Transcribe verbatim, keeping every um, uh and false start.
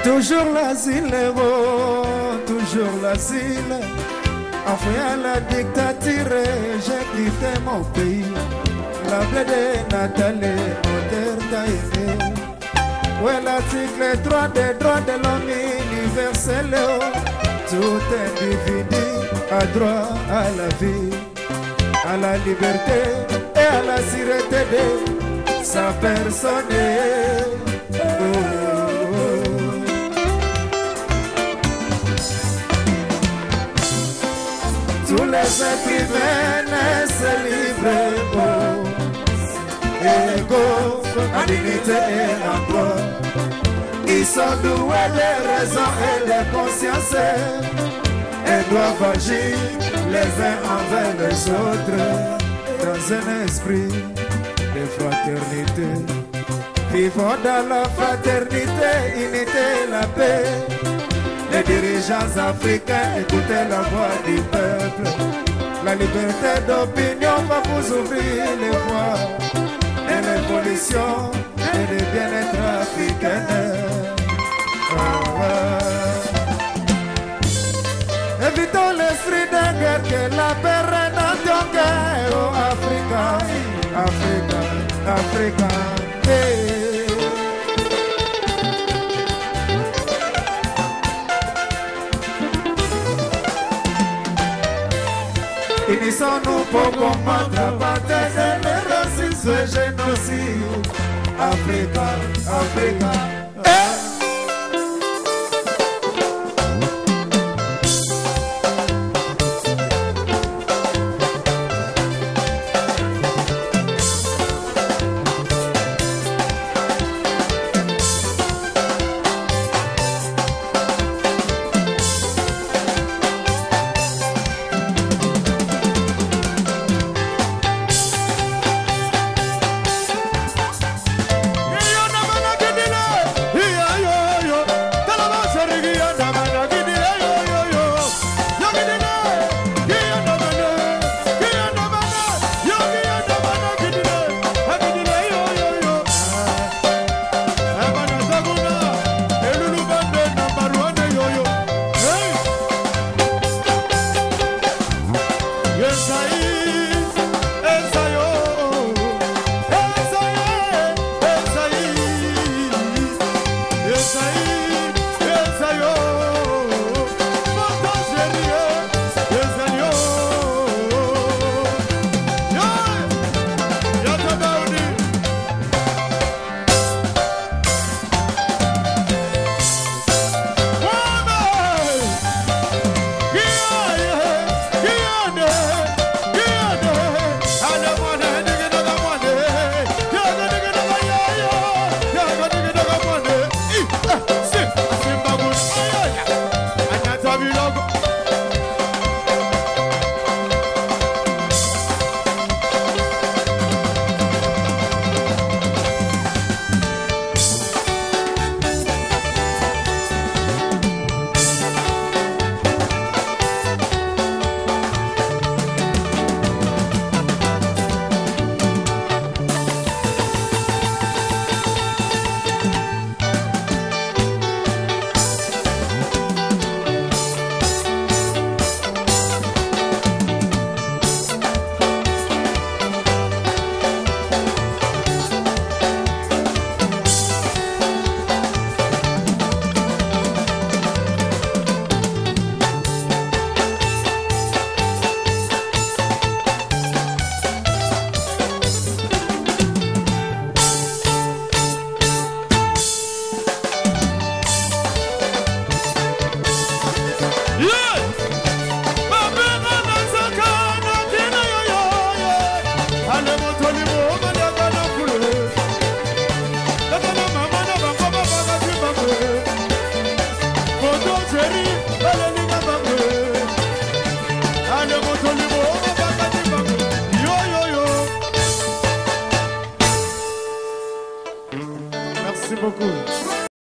Toujours l'asile, héros, toujours l'asile. Enfouillé à la dictature, j'ai quitté mon pays. La plaie de Nathalie, mon terre t'a aimé. Où est l'article droit des droits de l'homme universel? Tout individu a droit à la vie, à la liberté et à la sûreté de sa personne. Oh. Tous les êtres humains naissent libres, oh, égaux, en dignité et en droit. Ils sont doués de raison et de conscience et doivent agir les uns envers les autres dans un esprit de fraternité. Vivons dans la fraternité, unité, la paix. Les dirigeants africains, écoutez la voix du peuple. La liberté d'opinion va vous ouvrir les voies de l'évolution et du bien-être africain. Ah, ah. Évitons l'esprit de guerre, que la paix règne dans ton cœur. Oh, Africa, Africa, Africa. Hey. Unissons-nous pour combattre l'apartheid, le racisme et le génocide. Africa, Africa. Hallelujah.